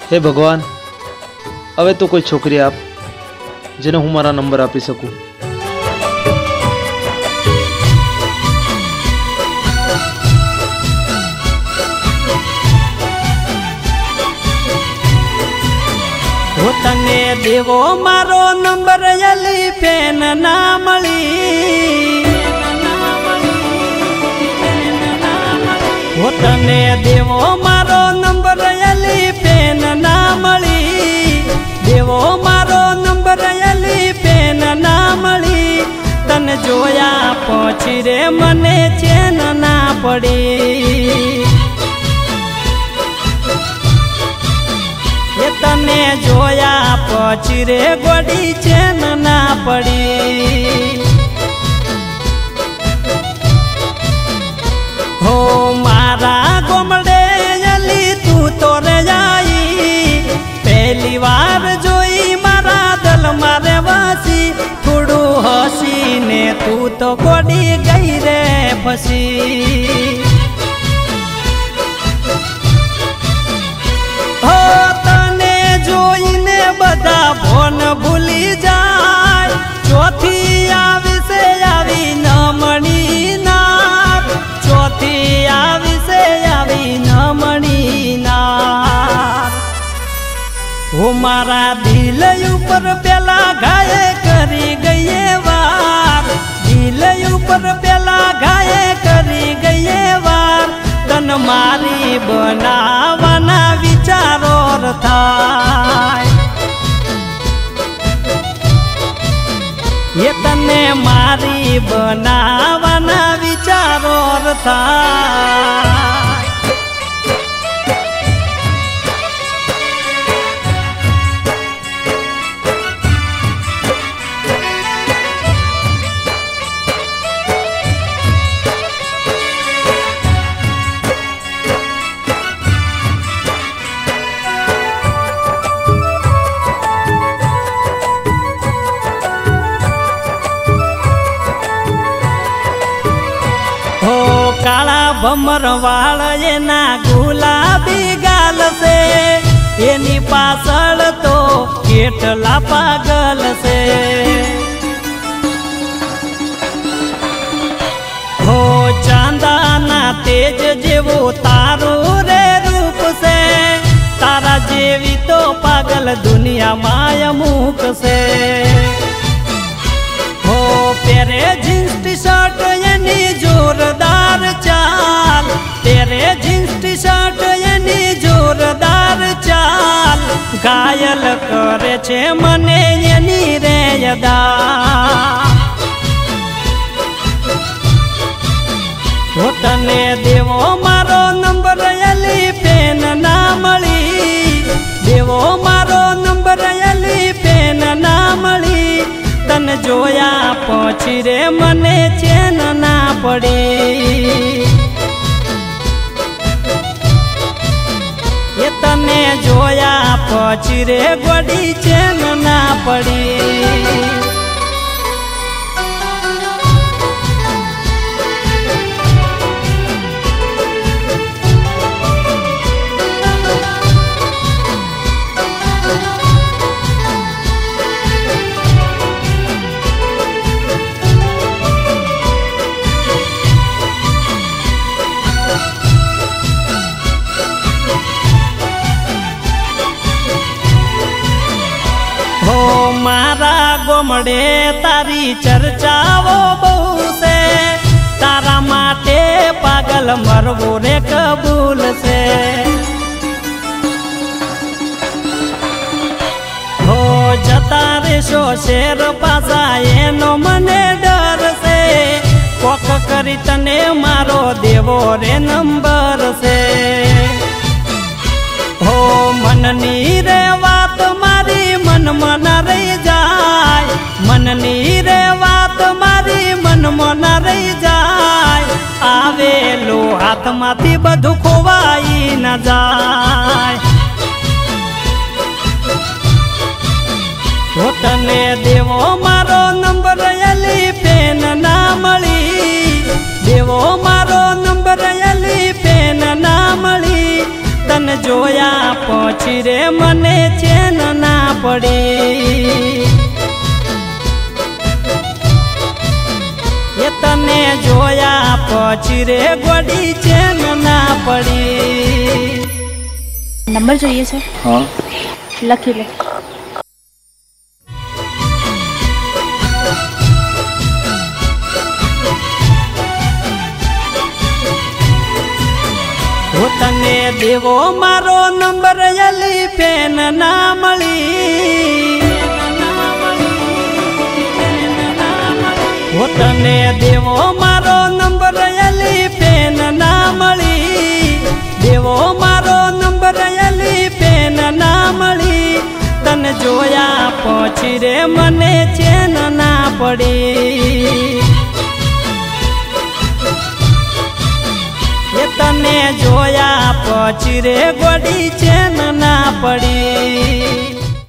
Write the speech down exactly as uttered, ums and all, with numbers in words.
हे भगवान, हवे तो कोई छोकरी आप जेने हूँ मारा नंबर आपी सकूँ। तने देवो मारो नंबर यली पेन ना मળી वो तने देवो मारो नंबर यली पेन ना मળી देवो मारो नंबर यली पेन ना मળી तन जोया पछी रे मने चैन ना पड़ी तने जोया पछी रे गोड़ी चैन ना पड़ी। हो मारा गोमड़े यली तू तो रे आई पहली बार जोई मारा दल मारे वासी थोड़ू हसी ने तू तो गोड़ी गई रे फसी। बदा भोन भूली जाय चौथी आवी से आवी न मणी नार चौथी आवी से आवी न मणी नार। वो मारा दिल ऊपर पेला घाय करी गये वार दिल ऊपर पेला घाय करी गये वार तन मारी बनावाना विचारो थाय ये तने मारी बनावाना विचारो था। भमर वाल एना गुलाबी गाल से एनी पासल तो केटला पागल से। हो चांदाना तेज जेवो तारो रे रूप से तारा जेवी तो पागल दुनिया माया मुख से। हो तेरे जींस टी शर्ट यानी जोरदार चाल तेरे जींस टी शर्ट यानी जोरदार चाल घायल करे छे मने यानी रे यदा। हो तने देवो मारो नंबर यली पेन ना मળી देवो मारो नंबर यली पेन ना मળી तन जोया पछी रे मने चैन ना पड़ी। ये तने जोया पछी रे गोड़ी चैन ना पड़ी। मारा गोमड़े तारी चर्चाओ बहु से तारा माटे पागल मरवो रे कबूल से। हो जता रे शो शेर पासा एनो मने डर से कोक करी तने मारो देवो रे नंबर से। हो मननी रे बात मारी मन मन रही जाय मननी रे बात मारी मन मन रही जाय आवे लो हाथ माथी बधु खोवाई न जाय। हो तने देवो मारो नंबर यली पेन ना मળી देवो मारो नंबर यली पेन ना मળી तन जोया પછી રે મને ચેન ના પડી એ તને જોયા પછી રે ગોડી ચેન ના પડી। नंबर જોઈએ છે? हाँ લખી લે। હું તને દેવો મારો નંબર એલી પેન ના મળી હું તને દેવો મારો નંબર એલી પેન ના મળી દેવો મારો નંબર એલી પેન ના મળી તને જોયા પછી રે મને ચેન ના પડી એ તને જોયા પછી રે ગોડી ચેન ના પડી।